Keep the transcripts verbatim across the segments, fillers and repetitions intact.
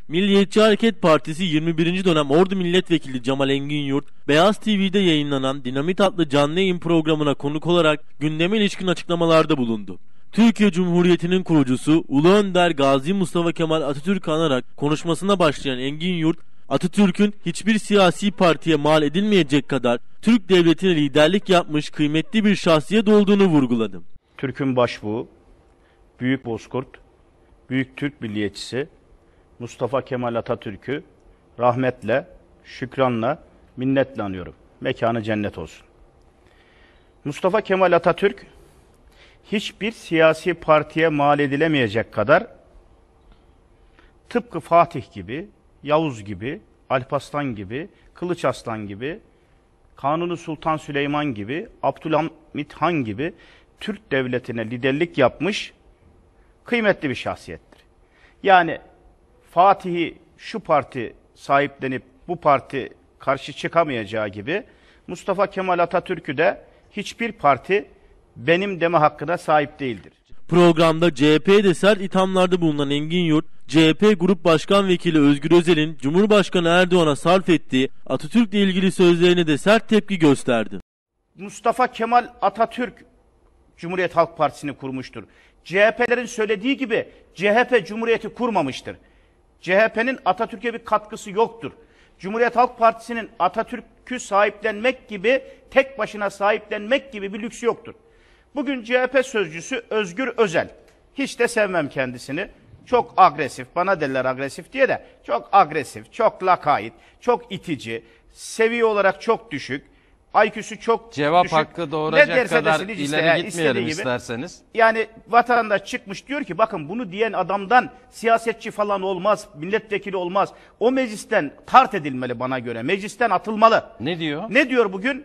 Milliyetçi Hareket Partisi yirmi birinci dönem Ordu Milletvekili Cemal Enginyurt, Beyaz T V'de yayınlanan Dinamit adlı canlı yayın programına konuk olarak gündeme ilişkin açıklamalarda bulundu. Türkiye Cumhuriyeti'nin kurucusu Ulu Önder Gazi Mustafa Kemal Atatürk'ü anarak konuşmasına başlayan Enginyurt, Atatürk'ün hiçbir siyasi partiye mal edilmeyecek kadar Türk devletine liderlik yapmış kıymetli bir şahsiyet olduğunu vurguladı. Türk'ün başbuğu, büyük bozkurt, büyük Türk milliyetçisi Mustafa Kemal Atatürk'ü rahmetle, şükranla, minnetle anıyorum. Mekanı cennet olsun. Mustafa Kemal Atatürk hiçbir siyasi partiye mal edilemeyecek kadar tıpkı Fatih gibi, Yavuz gibi, Alparslan gibi, Kılıç Aslan gibi, Kanuni Sultan Süleyman gibi, Abdülhamit Han gibi Türk devletine liderlik yapmış kıymetli bir şahsiyettir. Yani Fatih'i şu parti sahiplenip bu parti karşı çıkamayacağı gibi Mustafa Kemal Atatürk'ü de hiçbir parti benim deme hakkına sahip değildir. Programda C H P'ye de sert ithamlarda bulunan Enginyurt, C H P Grup Başkan Vekili Özgür Özel'in Cumhurbaşkanı Erdoğan'a sarf ettiği Atatürk'le ilgili sözlerine de sert tepki gösterdi. Mustafa Kemal Atatürk Cumhuriyet Halk Partisi'ni kurmuştur. C H P'lerin söylediği gibi C H P Cumhuriyeti kurmamıştır. C H P'nin Atatürk'e bir katkısı yoktur. Cumhuriyet Halk Partisi'nin Atatürk'ü sahiplenmek gibi, tek başına sahiplenmek gibi bir lüksü yoktur. Bugün C H P sözcüsü Özgür Özel, hiç de sevmem kendisini, çok agresif, bana derler agresif diye de, çok agresif, çok lakayt, çok itici, seviye olarak çok düşük, I Q'su çok Cevap düşük. hakkı doğuracak kadar desin, ileri gitmeyelim gibi. isterseniz. Yani vatandaş çıkmış diyor ki bakın bunu diyen adamdan siyasetçi falan olmaz, milletvekili olmaz. O meclisten tart edilmeli bana göre, meclisten atılmalı. Ne diyor? Ne diyor bugün?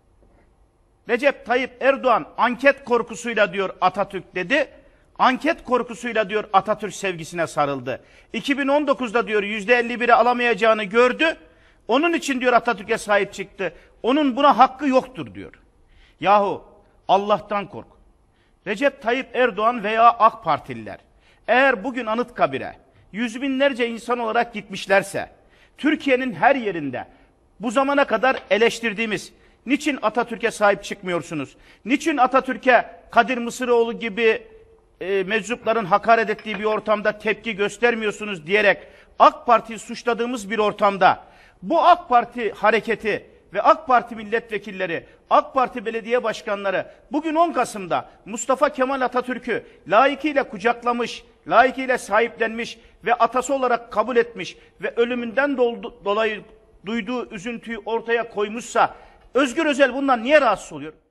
Recep Tayyip Erdoğan anket korkusuyla diyor Atatürk dedi. Anket korkusuyla diyor Atatürk sevgisine sarıldı. iki bin on dokuzda diyor yüzde elli biri alamayacağını gördü. Onun için diyor Atatürk'e sahip çıktı. Onun buna hakkı yoktur diyor. Yahu Allah'tan kork. Recep Tayyip Erdoğan veya AK Partililer eğer bugün Anıtkabir'e yüz binlerce insan olarak gitmişlerse, Türkiye'nin her yerinde bu zamana kadar eleştirdiğimiz niçin Atatürk'e sahip çıkmıyorsunuz? Niçin Atatürk'e Kadir Mısıroğlu gibi e, meczupların hakaret ettiği bir ortamda tepki göstermiyorsunuz diyerek AK Parti'yi suçladığımız bir ortamda bu AK Parti hareketi ve AK Parti milletvekilleri, AK Parti belediye başkanları bugün on Kasım'da Mustafa Kemal Atatürk'ü layıkıyla kucaklamış, layıkıyla sahiplenmiş ve atası olarak kabul etmiş ve ölümünden dolayı duyduğu üzüntüyü ortaya koymuşsa Özgür Özel bundan niye rahatsız oluyor?